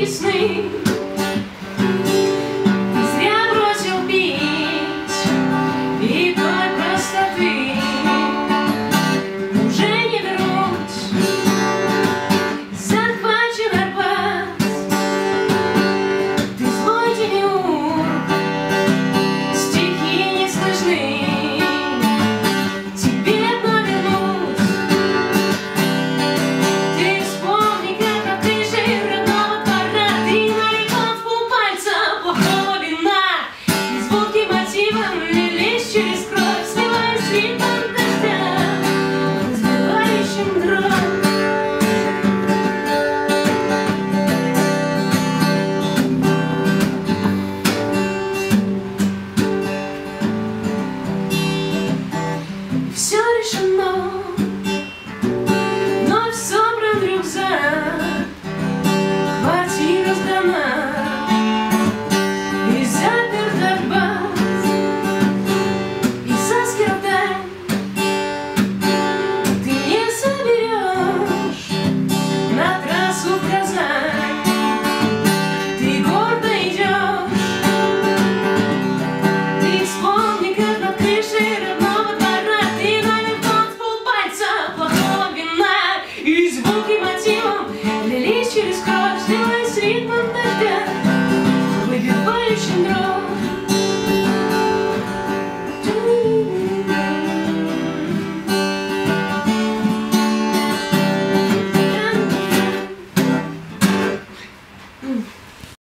весны. Зря бросил пить и той простоты уже не вернуть. Захвачен Арбат, ты злой демиург, стихи не слышны. Тебе одно вернуть. Ты вспомни, как на крыше родного двора ты налегал в полпальца плохого вина, и звуки мотивом лились через кровь, сливаясь с ритмом дождя, разбивающим дрожь. Все решено, вновь собран рюкзак, квартира сдана и заперт Арбат, и Саскердаль ты не соберешь на трассу в Казань. Ты гордо идешь, ты вспомни, как над крышей родного двора ты налегал в полпальца плохого вина, и звуки мотивом лились через кровь, сливаясь с ритмом дождя, выбивающим дрожь.